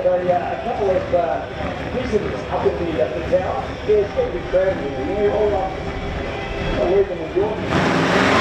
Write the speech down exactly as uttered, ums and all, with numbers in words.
a, uh, a couple of uh, visitors up at the, uh, the tower. Yeah, it's going to be grand here. Yeah, all, uh, all we've been enjoying.